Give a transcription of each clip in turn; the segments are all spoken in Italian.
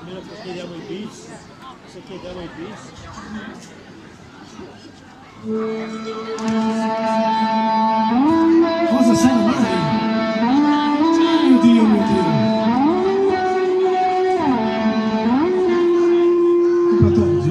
Almeno se chiediamo i bis, se chiediamo i bis. Cosa sarà mai? Mio Dio, mio Dio. Comprato oggi,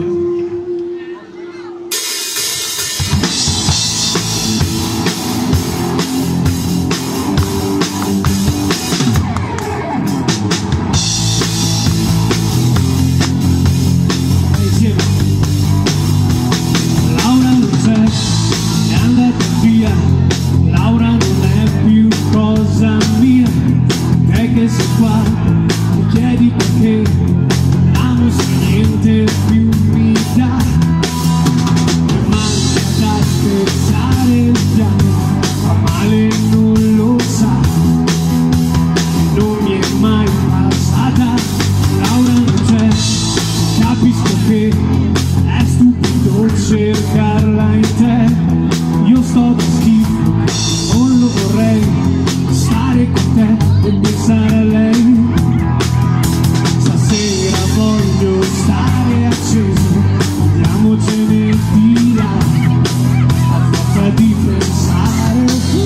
Laura non è più cosa mia, te che sei qua, mi chiedi perché la musica niente più mi dà, mi manca da spezzare già, fa male non lo sa, non mi è mai passata, Laura non c'è, capisco che è stupido cercarla in te, io sto da schifo, non lo vorrei, stare con te e pensare a lei. Stasera voglio stare acceso, andiamocene di là, a forza di pensare.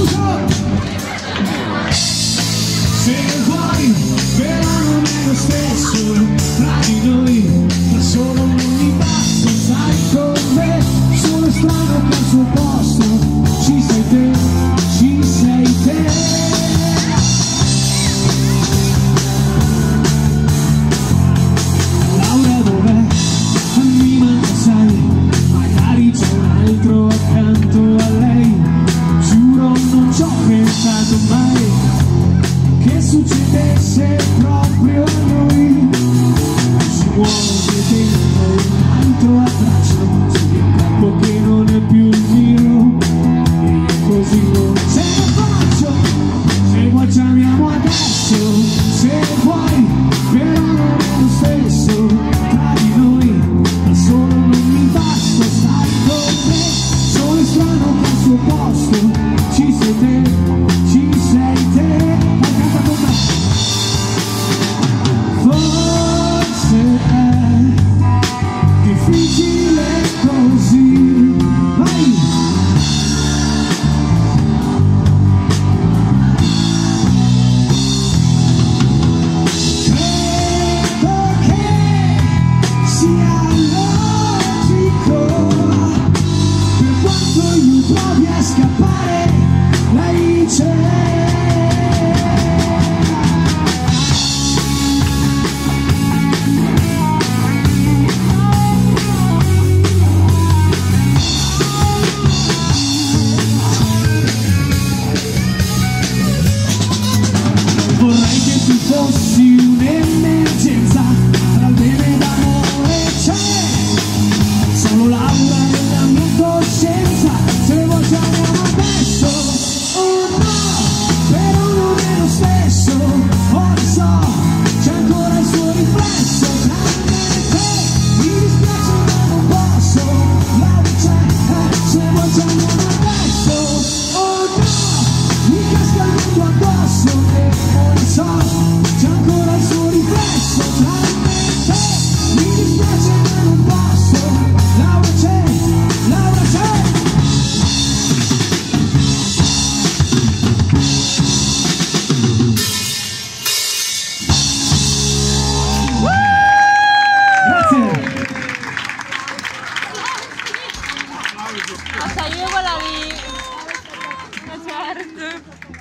Se vuoi, però non è lo stesso, tra di noi, da solo non mi basta, sai con me, sono strano per il suo posto. Ci sei te, ci sei te. Laura dov'è? Mi manca sai, magari c'è un altro accanto a lei. Giuro non ci ho pensato mai che succedesse proprio a noi. Si muove dentro un altro abbraccio, c'è un corpo che non è più il mio. Così non ce la faccio, se vuoi ci amiamo adesso, se vuoi, però non è lo stesso, tra di noi, da solo non mi basta, stai con me, sono strano che al suo posto, ci sei te, ci sei te, vai canta con me. Forse è difficile così, vai! Provi a scappare, lei c'è. Vorrei che tu fossi un'emergenza, tra il bene e l'amore c'è. Solo Laura nella mia coscienza, se vuoi ci amiamo adesso, oh no, però non è lo stesso, oh lo so, c'è ancora il suo riflesso, tra me e te, mi dispiace ma non posso, Laura c'è, se vuoi ci amiamo adesso, oh no, mi casca il mondo addosso, e non lo so, c'è ancora il suo riflesso, tra me e te, mi dispiace ma non posso, Laura c'è, Laura c'è. grazie. Hasta io quella lì. Certo.